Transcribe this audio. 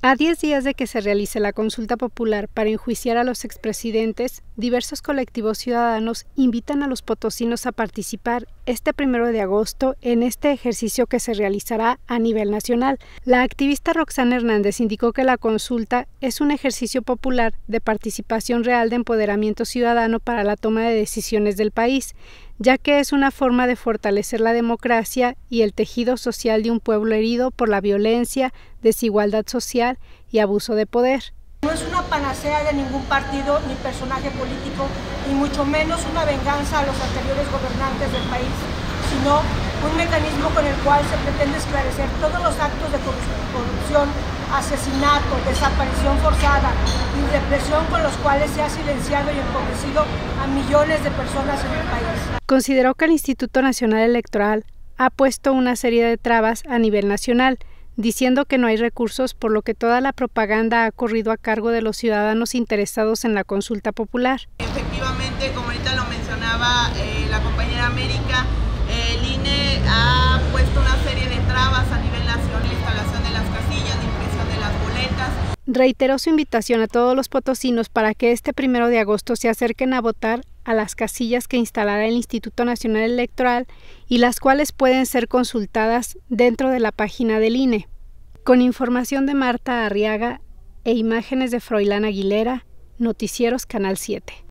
A 10 días de que se realice la consulta popular para enjuiciar a los expresidentes, diversos colectivos ciudadanos invitan a los potosinos a participar este 1 de agosto en este ejercicio que se realizará a nivel nacional. La activista Roxana Hernández indicó que la consulta es un ejercicio popular de participación real de empoderamiento ciudadano para la toma de decisiones del país, ya que es una forma de fortalecer la democracia y el tejido social de un pueblo herido por la violencia, desigualdad social y abuso de poder. No es una panacea de ningún partido ni personaje político, ni mucho menos una venganza a los anteriores gobernantes del país, sino un mecanismo con el cual se pretende esclarecer todos los actos de corrupción, asesinato, desaparición forzada y represión con los cuales se ha silenciado y empobrecido a millones de personas en el país. Consideró que el Instituto Nacional Electoral ha puesto una serie de trabas a nivel nacional, diciendo que no hay recursos, por lo que toda la propaganda ha corrido a cargo de los ciudadanos interesados en la consulta popular. Efectivamente, como ahorita lo mencionaba la compañera América, el INE ha puesto una serie de trabas a nivel nacional, instalación de las casillas, de impresión de las boletas. Reiteró su invitación a todos los potosinos para que este 1 de agosto se acerquen a votar a las casillas que instalará el Instituto Nacional Electoral y las cuales pueden ser consultadas dentro de la página del INE. Con información de Marta Arriaga e imágenes de Froilán Aguilera, Noticieros Canal 7.